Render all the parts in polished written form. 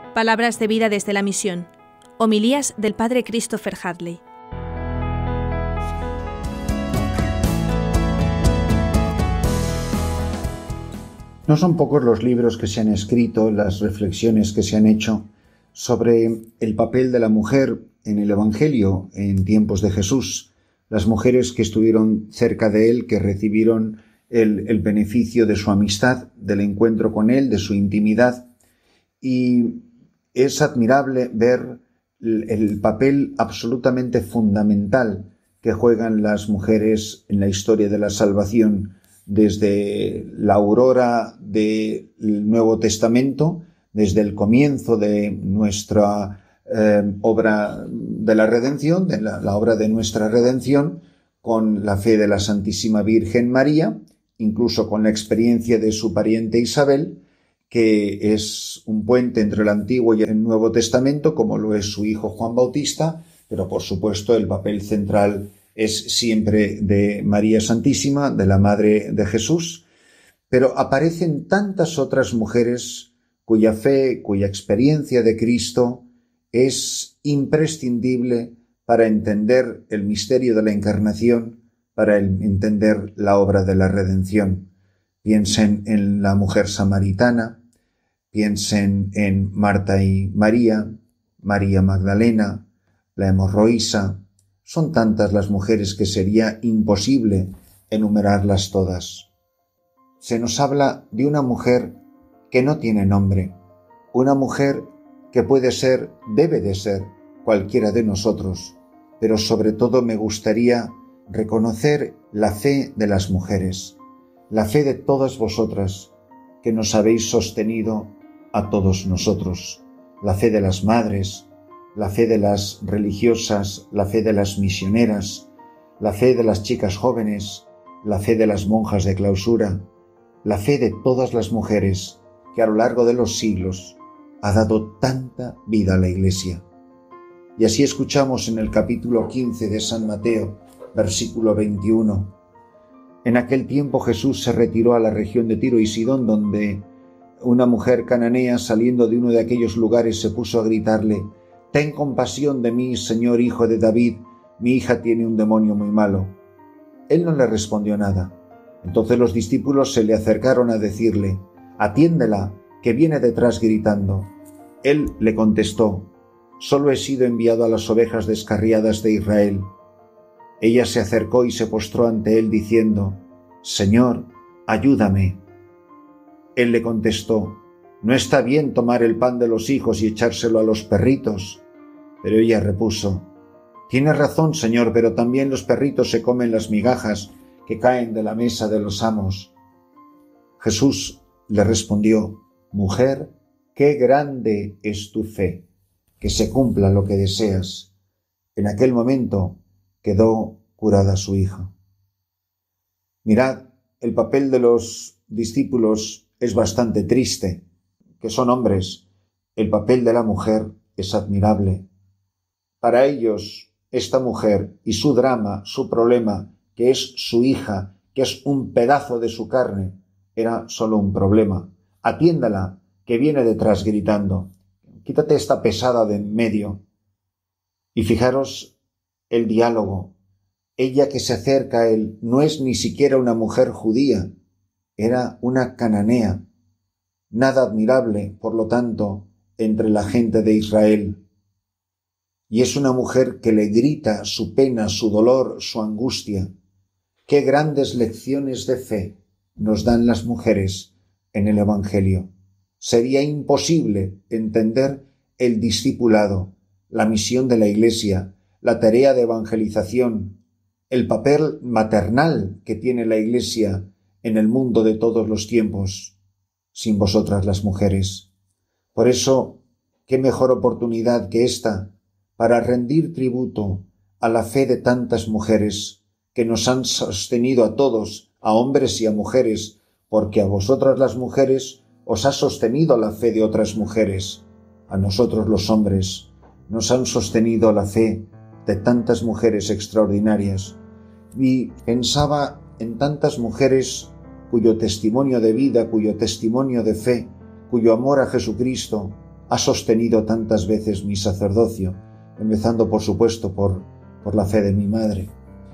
Palabras de vida desde la misión. Homilías del Padre Christopher Hadley. No son pocos los libros que se han escrito, las reflexiones que se han hecho sobre el papel de la mujer en el Evangelio en tiempos de Jesús. Las mujeres que estuvieron cerca de él, que recibieron el beneficio de su amistad, del encuentro con él, de su intimidad. Y es admirable ver el papel absolutamente fundamental que juegan las mujeres en la historia de la salvación, desde la aurora del Nuevo Testamento, desde el comienzo de nuestra obra de la redención, de la obra de nuestra redención, con la fe de la Santísima Virgen María, incluso con la experiencia de su pariente Isabel, que es un puente entre el Antiguo y el Nuevo Testamento, como lo es su hijo Juan Bautista, pero por supuesto el papel central es siempre de María Santísima, de la Madre de Jesús, pero aparecen tantas otras mujeres cuya fe, cuya experiencia de Cristo es imprescindible para entender el misterio de la Encarnación, para entender la obra de la redención. Piensen en la mujer samaritana, piensen en Marta y María, María Magdalena, la hemorroísa. Son tantas las mujeres que sería imposible enumerarlas todas. Se nos habla de una mujer que no tiene nombre, una mujer que puede ser, debe de ser, cualquiera de nosotros, pero sobre todo me gustaría reconocer la fe de las mujeres, la fe de todas vosotras que nos habéis sostenido a todos nosotros, la fe de las madres, la fe de las religiosas, la fe de las misioneras, la fe de las chicas jóvenes, la fe de las monjas de clausura, la fe de todas las mujeres que a lo largo de los siglos ha dado tanta vida a la Iglesia. Y así escuchamos en el capítulo 15 de San Mateo, versículo 21. En aquel tiempo Jesús se retiró a la región de Tiro y Sidón, donde una mujer cananea, saliendo de uno de aquellos lugares, se puso a gritarle: «Ten compasión de mí, Señor, hijo de David, mi hija tiene un demonio muy malo». Él no le respondió nada. Entonces los discípulos se le acercaron a decirle: «Atiéndela, que viene detrás gritando». Él le contestó: «Solo he sido enviado a las ovejas descarriadas de Israel». Ella se acercó y se postró ante él diciendo: «Señor, ayúdame». Él le contestó: «No está bien tomar el pan de los hijos y echárselo a los perritos». Pero ella repuso: «Tienes razón, Señor, pero también los perritos se comen las migajas que caen de la mesa de los amos». Jesús le respondió: «Mujer, qué grande es tu fe, que se cumpla lo que deseas». En aquel momento quedó curada su hija. Mirad, el papel de los discípulos es bastante triste, que son hombres. El papel de la mujer es admirable. Para ellos, esta mujer y su drama, su problema, que es su hija, que es un pedazo de su carne, era solo un problema. Atiéndala, que viene detrás gritando. Quítate esta pesada de en medio. Y fijaros el diálogo. Ella que se acerca a él no es ni siquiera una mujer judía, era una cananea. Nada admirable, por lo tanto, entre la gente de Israel. Y es una mujer que le grita su pena, su dolor, su angustia. Qué grandes lecciones de fe nos dan las mujeres en el Evangelio. Sería imposible entender el discipulado, la misión de la Iglesia, la tarea de evangelización, el papel maternal que tiene la Iglesia en el mundo de todos los tiempos, sin vosotras las mujeres. Por eso, qué mejor oportunidad que esta para rendir tributo a la fe de tantas mujeres que nos han sostenido a todos, a hombres y a mujeres, porque a vosotras las mujeres os ha sostenido la fe de otras mujeres. A nosotros los hombres nos han sostenido la fe de tantas mujeres extraordinarias. Y pensaba en tantas mujeres cuyo testimonio de vida, cuyo testimonio de fe, cuyo amor a Jesucristo ha sostenido tantas veces mi sacerdocio, empezando por supuesto por la fe de mi madre.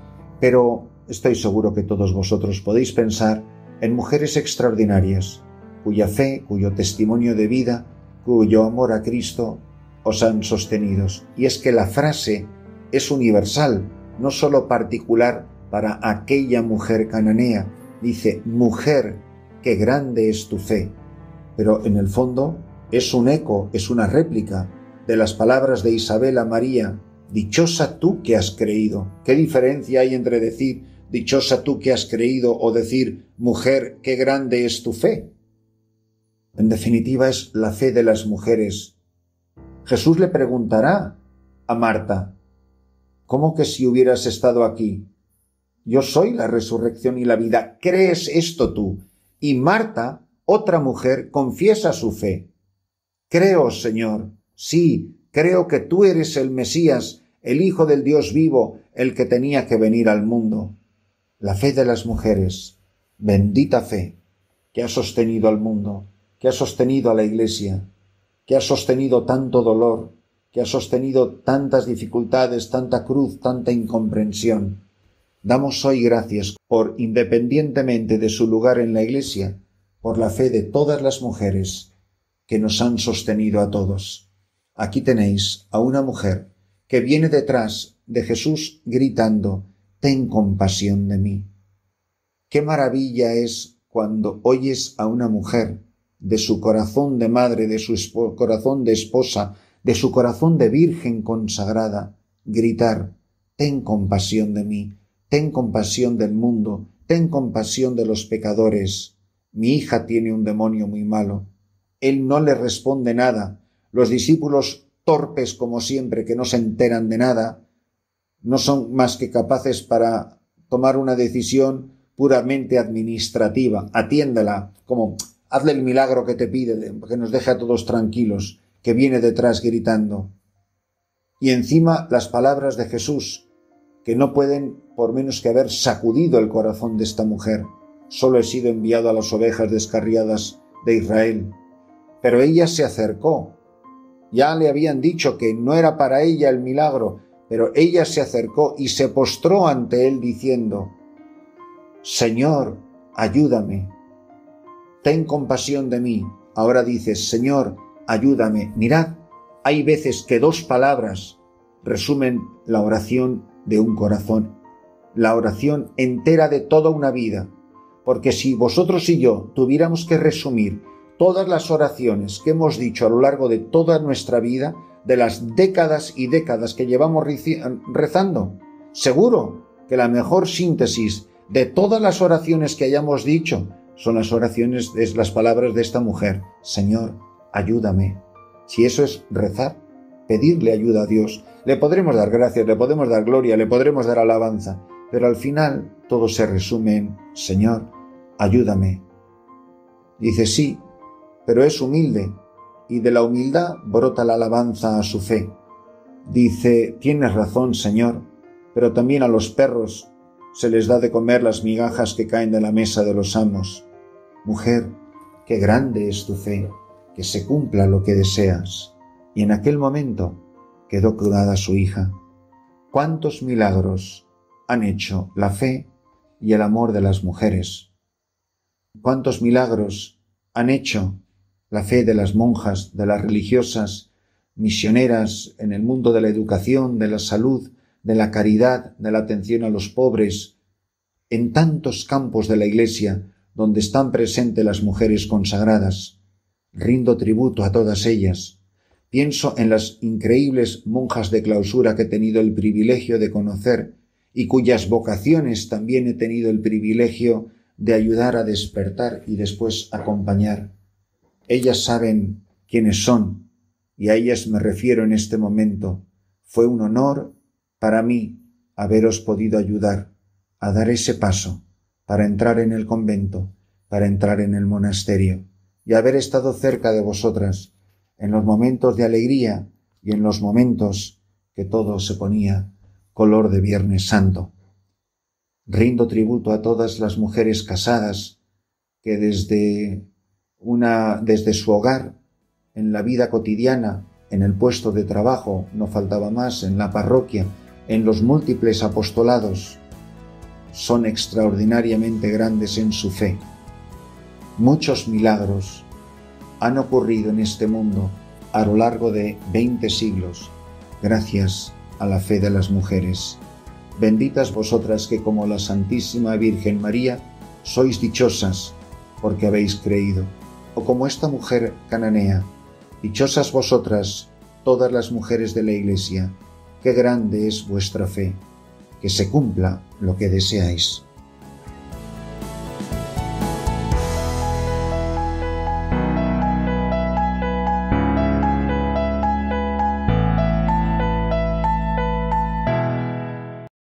Pero estoy seguro que todos vosotros podéis pensar en mujeres extraordinarias, cuya fe, cuyo testimonio de vida, cuyo amor a Cristo os han sostenido. Y es que la frase es universal, no solo particular para aquella mujer cananea. Dice, mujer, qué grande es tu fe. Pero en el fondo es un eco, es una réplica de las palabras de Isabel a María. Dichosa tú que has creído. ¿Qué diferencia hay entre decir dichosa tú que has creído o decir mujer, qué grande es tu fe? En definitiva es la fe de las mujeres. Jesús le preguntará a Marta, ¿cómo que si hubieras estado aquí? Yo soy la resurrección y la vida. ¿Crees esto tú? Y Marta, otra mujer, confiesa su fe. Creo, Señor, sí, creo que tú eres el Mesías, el Hijo del Dios vivo, el que tenía que venir al mundo. La fe de las mujeres, bendita fe, que ha sostenido al mundo, que ha sostenido a la Iglesia, que ha sostenido tanto dolor, que ha sostenido tantas dificultades, tanta cruz, tanta incomprensión. Damos hoy gracias por, independientemente de su lugar en la Iglesia, por la fe de todas las mujeres que nos han sostenido a todos. Aquí tenéis a una mujer que viene detrás de Jesús gritando, ten compasión de mí. Qué maravilla es cuando oyes a una mujer de su corazón de madre, de su corazón de esposa, de su corazón de virgen consagrada, gritar, ten compasión de mí, ten compasión del mundo, ten compasión de los pecadores. Mi hija tiene un demonio muy malo. Él no le responde nada. Los discípulos torpes como siempre, que no se enteran de nada, no son más que capaces para tomar una decisión puramente administrativa. Atiéndela, como hazle el milagro que te pide, que nos deje a todos tranquilos, que viene detrás gritando. Y encima las palabras de Jesús, que no pueden por menos que haber sacudido el corazón de esta mujer. Solo he sido enviado a las ovejas descarriadas de Israel. Pero ella se acercó. Ya le habían dicho que no era para ella el milagro, pero ella se acercó y se postró ante él diciendo, Señor, ayúdame, ten compasión de mí. Ahora dices, Señor, ayúdame. Mirad, hay veces que dos palabras resumen la oración de un corazón, la oración entera de toda una vida. Porque si vosotros y yo tuviéramos que resumir todas las oraciones que hemos dicho a lo largo de toda nuestra vida, de las décadas y décadas que llevamos rezando, seguro que la mejor síntesis de todas las oraciones que hayamos dicho son las oraciones, es las palabras de esta mujer. Señor, ayúdame. Si eso es rezar, pedirle ayuda a Dios, le podremos dar gracias, le podemos dar gloria, le podremos dar alabanza, pero al final todo se resume en Señor, ayúdame. Dice sí, pero es humilde, y de la humildad brota la alabanza a su fe. Dice, tienes razón, Señor, pero también a los perros se les da de comer las migajas que caen de la mesa de los amos. Mujer, qué grande es tu fe, que se cumpla lo que deseas. Y en aquel momento quedó curada su hija. ¿Cuántos milagros han hecho la fe y el amor de las mujeres? ¿Cuántos milagros han hecho la fe de las monjas, de las religiosas, misioneras en el mundo de la educación, de la salud, de la caridad, de la atención a los pobres, en tantos campos de la Iglesia donde están presentes las mujeres consagradas? Rindo tributo a todas ellas. Pienso en las increíbles monjas de clausura que he tenido el privilegio de conocer y cuyas vocaciones también he tenido el privilegio de ayudar a despertar y después acompañar. Ellas saben quiénes son y a ellas me refiero en este momento. Fue un honor para mí haberos podido ayudar a dar ese paso para entrar en el convento, para entrar en el monasterio y haber estado cerca de vosotras en los momentos de alegría y en los momentos que todo se ponía color de Viernes Santo. Rindo tributo a todas las mujeres casadas que desde su hogar en la vida cotidiana, en el puesto de trabajo, no faltaba más, en la parroquia, en los múltiples apostolados, son extraordinariamente grandes en su fe. Muchos milagros han ocurrido en este mundo a lo largo de 20 siglos, gracias a la fe de las mujeres. Benditas vosotras que, como la Santísima Virgen María, sois dichosas porque habéis creído. O como esta mujer cananea, dichosas vosotras, todas las mujeres de la Iglesia, qué grande es vuestra fe, que se cumpla lo que deseáis.